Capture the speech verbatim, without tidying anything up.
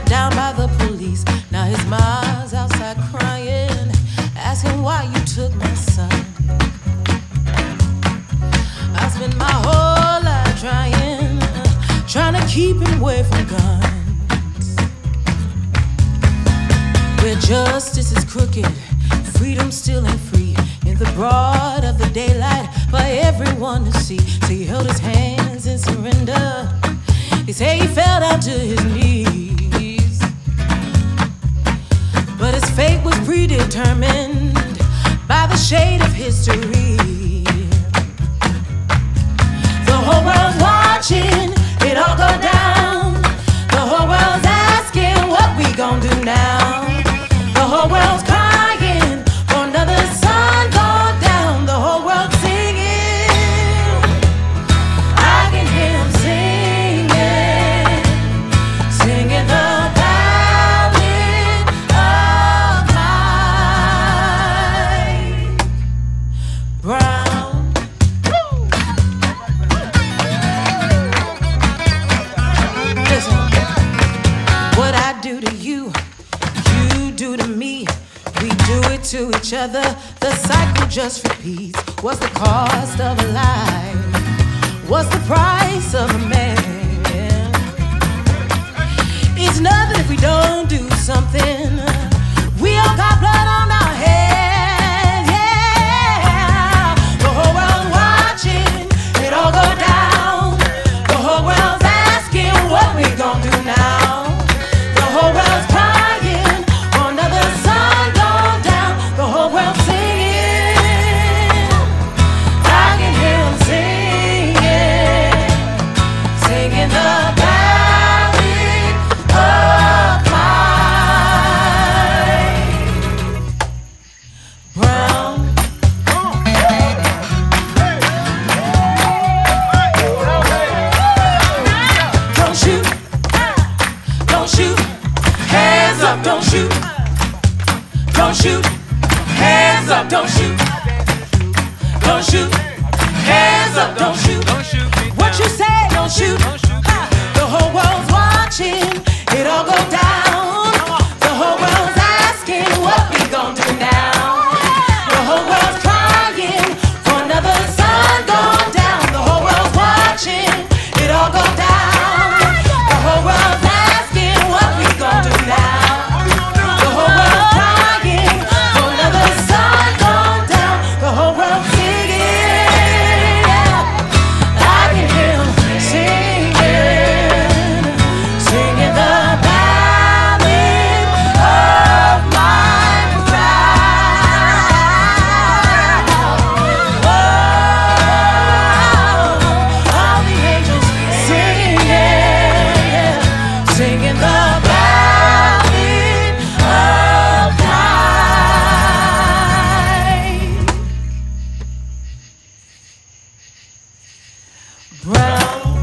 tracked down by the police. Now his mom's outside crying, asking why you took my son. I spent my whole life trying, trying to keep him away from guns. Where justice is crooked, freedom still ain't free. In the broad of the daylight for everyone to see. So he held his hands in surrender. He said he fell down to his knees. But his fate was predetermined by the shade of history. The whole world's watching it all go down. The whole world's asking what we gon' do now. The whole world's crying for another sun gone down. The whole world's singing. I can hear him singing, singing the ballad of my brown. Listen, what I do to you, you do to me. We do it to each other, the cycle just repeats. What's the cost of a life? What's the price of a man? It's nothing if we don't do something. We all got blood on our hands, yeah. The whole world watching it all go down. The whole world's asking what we gon' do now. The whole world's crying for another sun gone down. The whole world's singing. I can hear them singing, singing the ballad of my brown. Don't shoot, don't shoot, hands up, don't shoot. Don't shoot, hands up, don't shoot. Don't shoot, hands up, don't shoot. What you say, don't shoot. Ha. The whole world's watching it all go down. The whole world's asking what we gon' do now. The whole world's crying for another sun gone down. The whole world's watching it all go down. The whole world's asking what we gon' do now. The whole world's crying for another sun gone down. The whole world's singing. I can hear 'em singing, singing the ballad of my brown. Oh, all the angels singing, singing the ballad of my brown.